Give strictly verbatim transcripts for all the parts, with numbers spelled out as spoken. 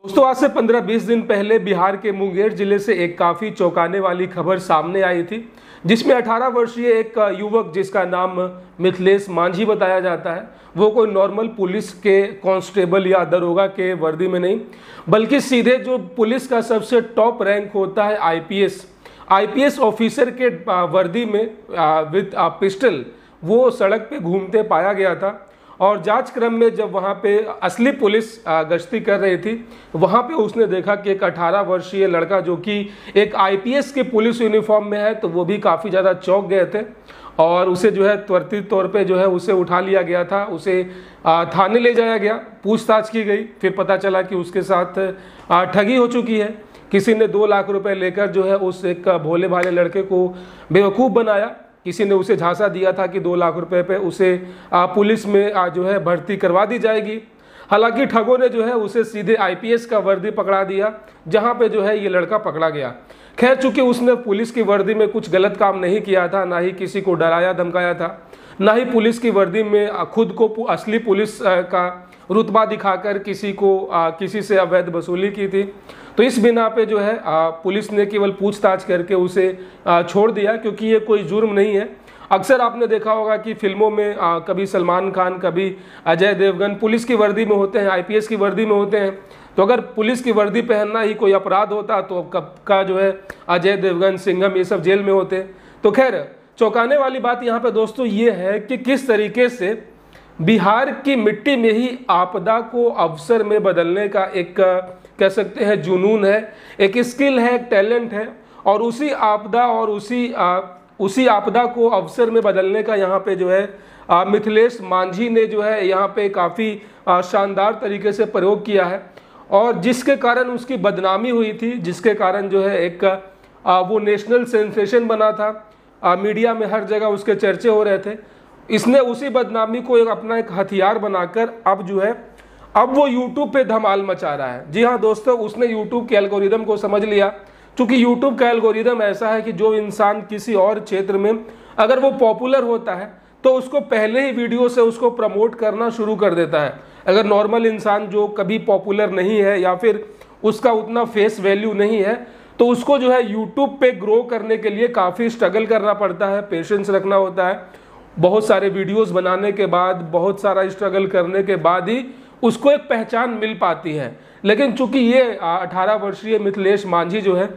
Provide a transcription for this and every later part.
दोस्तों आज से पंद्रह बीस दिन पहले बिहार के मुंगेर जिले से एक काफ़ी चौंकाने वाली खबर सामने आई थी, जिसमें अठारह वर्षीय एक युवक जिसका नाम मिथिलेश मांझी बताया जाता है, वो कोई नॉर्मल पुलिस के कांस्टेबल या दरोगा के वर्दी में नहीं, बल्कि सीधे जो पुलिस का सबसे टॉप रैंक होता है आईपीएस आईपीएस ऑफिसर के वर्दी में विद पिस्टल वो सड़क पे घूमते पाया गया था। और जांच क्रम में जब वहाँ पे असली पुलिस गश्ती कर रही थी, वहाँ पे उसने देखा कि एक अठारह वर्षीय लड़का जो कि एक आईपीएस के पुलिस यूनिफॉर्म में है, तो वो भी काफ़ी ज़्यादा चौंक गए थे और उसे जो है त्वरित तौर पे जो है उसे उठा लिया गया था, उसे थाने ले जाया गया, पूछताछ की गई। फिर पता चला कि उसके साथ ठगी हो चुकी है। किसी ने दो लाख रुपए लेकर जो है उस एक भोले भाले लड़के को बेवकूफ़ बनाया। किसी ने उसे झांसा दिया था कि दो लाख रुपए पे उसे आ, पुलिस में आ, जो है भर्ती करवा दी जाएगी। हालांकि ठगों ने जो है उसे सीधे आईपीएस का वर्दी पकड़ा दिया, जहां पे जो है ये लड़का पकड़ा गया। खैर, चूंकि उसने पुलिस की वर्दी में कुछ गलत काम नहीं किया था, ना ही किसी को डराया धमकाया था, ना ही पुलिस की वर्दी में खुद को असली पुलिस का रुतबा दिखाकर किसी को किसी से अवैध वसूली की थी, तो इस बिना पे जो है पुलिस ने केवल पूछताछ करके उसे छोड़ दिया, क्योंकि ये कोई जुर्म नहीं है। अक्सर आपने देखा होगा कि फिल्मों में कभी सलमान खान, कभी अजय देवगन पुलिस की वर्दी में होते हैं, आईपीएस की वर्दी में होते हैं। तो अगर पुलिस की वर्दी पहनना ही कोई अपराध होता तो कब का जो है अजय देवगन, सिंघम ये सब जेल में होते। तो खैर, चौंकाने वाली बात यहाँ पे दोस्तों ये है कि किस तरीके से बिहार की मिट्टी में ही आपदा को अवसर में बदलने का एक कह सकते हैं जुनून है, एक स्किल है, एक टैलेंट है, और उसी आपदा और उसी आ, उसी आपदा को अवसर में बदलने का यहाँ पे जो है आ, मिथिलेश मांझी ने जो है यहाँ पे काफ़ी शानदार तरीके से प्रयोग किया है, और जिसके कारण उसकी बदनामी हुई थी, जिसके कारण जो है एक आ, वो नेशनल सेंसेशन बना था। आ, मीडिया में हर जगह उसके चर्चे हो रहे थे। इसने उसी बदनामी को एक अपना एक हथियार बनाकर अब जो है अब वो यूट्यूब पे धमाल मचा रहा है। जी हाँ दोस्तों, उसने यूट्यूब के एल्गोरिदम को समझ लिया। क्योंकि यूट्यूब का एल्गोरिदम ऐसा है कि जो इंसान किसी और क्षेत्र में अगर वो पॉपुलर होता है तो उसको पहले ही वीडियो से उसको प्रमोट करना शुरू कर देता है। अगर नॉर्मल इंसान जो कभी पॉपुलर नहीं है या फिर उसका उतना फेस वैल्यू नहीं है, तो उसको जो है यूट्यूब पे ग्रो करने के लिए काफ़ी स्ट्रगल करना पड़ता है, पेशेंस रखना होता है। बहुत सारे वीडियोस बनाने के बाद, बहुत सारा स्ट्रगल करने के बाद ही उसको एक पहचान मिल पाती है। लेकिन चूंकि ये अठारह वर्षीय मिथिलेश मांझी जो है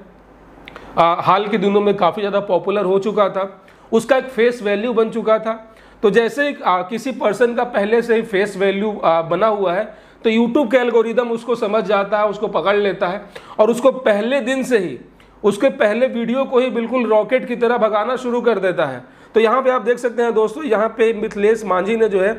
आ, हाल के दिनों में काफ़ी ज़्यादा पॉपुलर हो चुका था, उसका एक फेस वैल्यू बन चुका था। तो जैसे ही आ, किसी पर्सन का पहले से ही फेस वैल्यू बना हुआ है, तो यूट्यूब का एल्गोरिदम उसको समझ जाता है, उसको पकड़ लेता है और उसको पहले दिन से ही, उसके पहले वीडियो को ही बिल्कुल रॉकेट की तरह भगाना शुरू कर देता है। तो यहाँ पे आप देख सकते हैं दोस्तों, यहाँ पे मिथिलेश मांझी ने जो है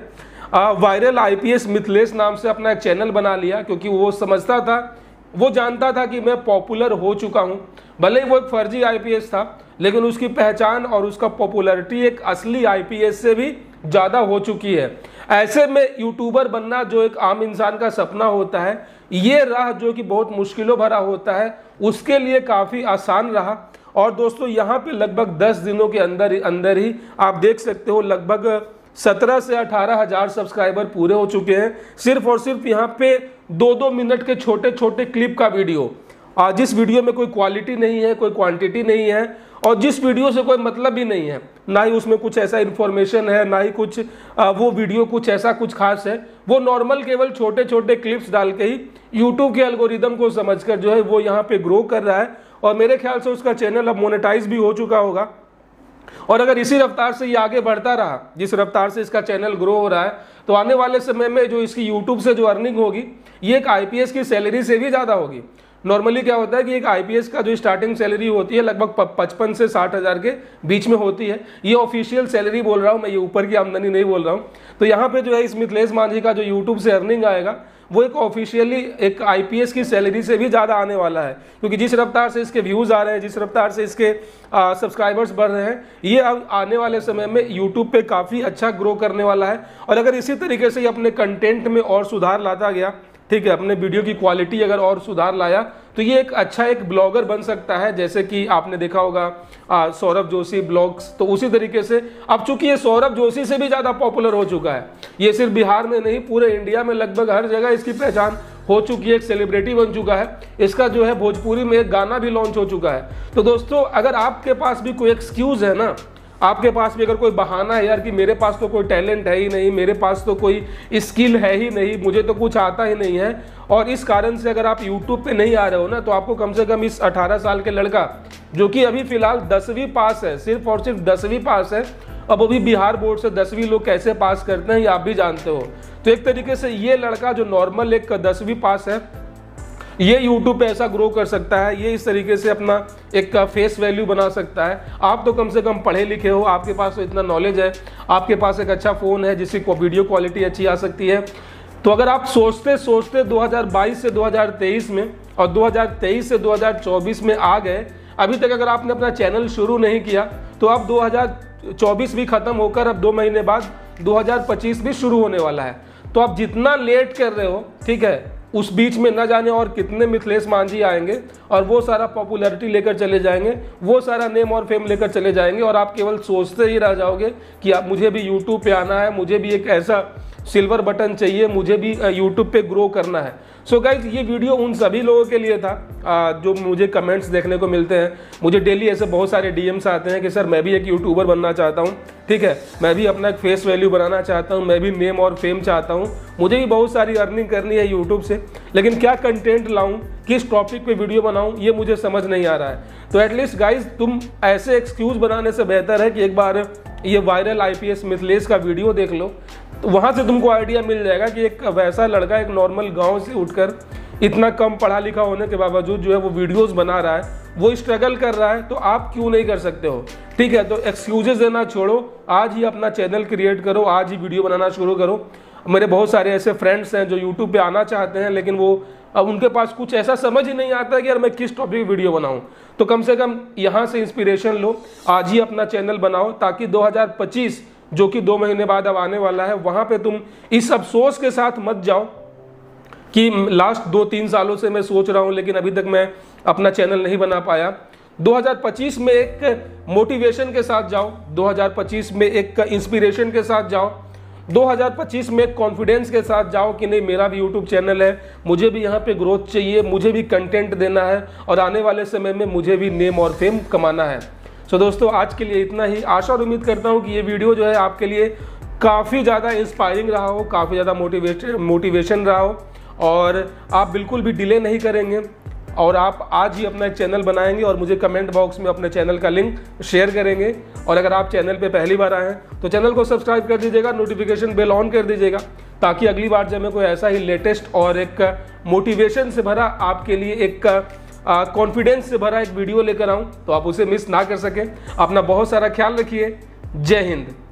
वायरल आईपीएस मिथिलेश नाम से अपना एक चैनल बना लिया, क्योंकि वो समझता था, वो जानता था कि मैं पॉपुलर हो चुका हूँ। भले ही वो एक फर्जी आईपीएस था, लेकिन उसकी पहचान और उसका पॉपुलैरिटी एक असली आईपीएस से भी ज़्यादा हो चुकी है। ऐसे में यूट्यूबर बनना जो एक आम इंसान का सपना होता है, ये राह जो कि बहुत मुश्किलों भरा होता है, उसके लिए काफ़ी आसान रहा। और दोस्तों यहाँ पे लगभग दस दिनों के अंदर ही अंदर ही आप देख सकते हो लगभग सत्रह से अठारह हजार सब्सक्राइबर पूरे हो चुके हैं, सिर्फ और सिर्फ यहाँ पे दो दो मिनट के छोटे छोटे क्लिप का वीडियो, जिस वीडियो में कोई क्वालिटी नहीं है, कोई क्वांटिटी नहीं है, और जिस वीडियो से कोई मतलब भी नहीं है, ना ही उसमें कुछ ऐसा इन्फॉर्मेशन है, ना ही कुछ आ, वो वीडियो कुछ ऐसा कुछ खास है। वो नॉर्मल केवल छोटे छोटे क्लिप्स डाल के ही यूट्यूब के एल्गोरिदम को समझकर जो है वो यहाँ पे ग्रो कर रहा है। और मेरे ख्याल से उसका चैनल अब मोनेटाइज भी हो चुका होगा। और अगर इसी रफ्तार से ये आगे बढ़ता रहा, जिस रफ्तार से इसका चैनल ग्रो हो रहा है, तो आने वाले समय में जो इसकी यूट्यूब से जो अर्निंग होगी, ये एक आईपीएस की सैलरी से भी ज़्यादा होगी। नॉर्मली क्या होता है कि एक आईपीएस का जो स्टार्टिंग सैलरी होती है लगभग पचपन से साठ हज़ार के बीच में होती है। ये ऑफिशियल सैलरी बोल रहा हूँ मैं, ये ऊपर की आमदनी नहीं बोल रहा हूँ। तो यहाँ पे जो है इस मिथिलेश मांझी का जो यूट्यूब से अर्निंग आएगा, वो एक ऑफिशियली एक आईपीएस की सैलरी से भी ज़्यादा आने वाला है। क्योंकि जिस रफ्तार से इसके व्यूज़ आ रहे हैं, जिस रफ्तार से इसके सब्सक्राइबर्स बढ़ रहे हैं, ये अब आने वाले समय में यूट्यूब पे काफ़ी अच्छा ग्रो करने वाला है। और अगर इसी तरीके से ये अपने कंटेंट में और सुधार लाता गया, ठीक है, अपने वीडियो की क्वालिटी अगर और सुधार लाया, तो ये एक अच्छा एक ब्लॉगर बन सकता है। जैसे कि आपने देखा होगा सौरभ जोशी ब्लॉग्स, तो उसी तरीके से अब चूंकि ये सौरभ जोशी से भी ज़्यादा पॉपुलर हो चुका है, ये सिर्फ बिहार में नहीं पूरे इंडिया में लगभग हर जगह इसकी पहचान हो चुकी है, एक सेलिब्रिटी बन चुका है, इसका जो है भोजपुरी में एक गाना भी लॉन्च हो चुका है। तो दोस्तों अगर आपके पास भी कोई एक्सक्यूज है ना, आपके पास भी अगर कोई बहाना है यार कि मेरे पास तो कोई टैलेंट है ही नहीं, मेरे पास तो कोई स्किल है ही नहीं, मुझे तो कुछ आता ही नहीं है, और इस कारण से अगर आप यूट्यूब पे नहीं आ रहे हो ना, तो आपको कम से कम इस अठारह साल के लड़का जो कि अभी फिलहाल दसवीं पास है, सिर्फ और सिर्फ दसवीं पास है, अब अभी बिहार बोर्ड से दसवीं लोग कैसे पास करते हैं ये आप भी जानते हो। तो एक तरीके से ये लड़का जो नॉर्मल एक दसवीं पास है, ये यूट्यूब पे ऐसा ग्रो कर सकता है, ये इस तरीके से अपना एक फेस वैल्यू बना सकता है। आप तो कम से कम पढ़े लिखे हो, आपके पास तो इतना नॉलेज है, आपके पास एक अच्छा फ़ोन है जिसकी वीडियो क्वालिटी अच्छी आ सकती है। तो अगर आप सोचते सोचते दो हज़ार बाईस से दो हज़ार तेईस में और दो हज़ार तेईस से दो हज़ार चौबीस में आ गए, अभी तक अगर आपने अपना चैनल शुरू नहीं किया, तो अब दो हज़ार चौबीस भी खत्म होकर अब दो महीने बाद दो हज़ार पच्चीस भी शुरू होने वाला है। तो आप जितना लेट कर रहे हो, ठीक है, उस बीच में न जाने और कितने मिथिलेश मांझी आएंगे और वो सारा पॉपुलैरिटी लेकर चले जाएंगे, वो सारा नेम और फेम लेकर चले जाएंगे, और आप केवल सोचते ही रह जाओगे कि आप मुझे भी यूट्यूब पे आना है, मुझे भी एक ऐसा सिल्वर बटन चाहिए, मुझे भी यूट्यूब पे ग्रो करना है। सो गाइज ये वीडियो उन सभी लोगों के लिए था जो मुझे कमेंट्स देखने को मिलते हैं। मुझे डेली ऐसे बहुत सारे डीएम्स आते हैं कि सर मैं भी एक यूट्यूबर बनना चाहता हूँ, ठीक है, मैं भी अपना एक फेस वैल्यू बनाना चाहता हूँ, मैं भी नेम और फेम चाहता हूँ, मुझे भी बहुत सारी अर्निंग करनी है यूट्यूब से, लेकिन क्या कंटेंट लाऊं, किस टॉपिक पे वीडियो बनाऊं, ये मुझे समझ नहीं आ रहा है। तो एटलीस्ट गाइज तुम ऐसे एक्सक्यूज बनाने से बेहतर है कि एक बार ये वायरल आईपीएस मिथिलेश का वीडियो देख लो, तो वहाँ से तुमको आइडिया मिल जाएगा कि एक वैसा लड़का एक नॉर्मल गांव से उठकर इतना कम पढ़ा लिखा होने के बावजूद जो है वो वीडियोस बना रहा है, वो स्ट्रगल कर रहा है, तो आप क्यों नहीं कर सकते हो? ठीक है, तो एक्सक्यूजेस देना छोड़ो, आज ही अपना चैनल क्रिएट करो, आज ही वीडियो बनाना शुरू करो। मेरे बहुत सारे ऐसे फ्रेंड्स हैं जो यूट्यूब पे आना चाहते हैं, लेकिन वो अब उनके पास कुछ ऐसा समझ ही नहीं आता कि यार मैं किस टॉपिक वीडियो बनाऊं। तो कम से कम यहाँ से इंस्पिरेशन लो, आज ही अपना चैनल बनाओ, ताकि दो हज़ार पच्चीस जो कि दो महीने बाद अब आने वाला है, वहाँ पे तुम इस अफसोस के साथ मत जाओ कि लास्ट दो तीन सालों से मैं सोच रहा हूँ लेकिन अभी तक मैं अपना चैनल नहीं बना पाया। दो हज़ार पच्चीस में एक मोटिवेशन के साथ जाओ, दो हज़ार पच्चीस में एक इंस्पिरेशन के साथ जाओ, दो हज़ार पच्चीस में कॉन्फिडेंस के साथ जाओ कि नहीं मेरा भी यूट्यूब चैनल है, मुझे भी यहाँ पे ग्रोथ चाहिए, मुझे भी कंटेंट देना है और आने वाले समय में मुझे भी नेम और फेम कमाना है। सो दोस्तों आज के लिए इतना ही। आशा और उम्मीद करता हूँ कि ये वीडियो जो है आपके लिए काफ़ी ज़्यादा इंस्पायरिंग रहा हो, काफ़ी ज़्यादा मोटिवेशन मोटिवेशन रहा हो, और आप बिल्कुल भी डिले नहीं करेंगे और आप आज ही अपना एक चैनल बनाएंगे और मुझे कमेंट बॉक्स में अपने चैनल का लिंक शेयर करेंगे। और अगर आप चैनल पे पहली बार आए हैं तो चैनल को सब्सक्राइब कर दीजिएगा, नोटिफिकेशन बेल ऑन कर दीजिएगा, ताकि अगली बार जब मैं कोई ऐसा ही लेटेस्ट और एक मोटिवेशन से भरा आपके लिए एक कॉन्फिडेंस से भरा एक वीडियो लेकर आऊँ तो आप उसे मिस ना कर सकें। अपना बहुत सारा ख्याल रखिए। जय हिंद।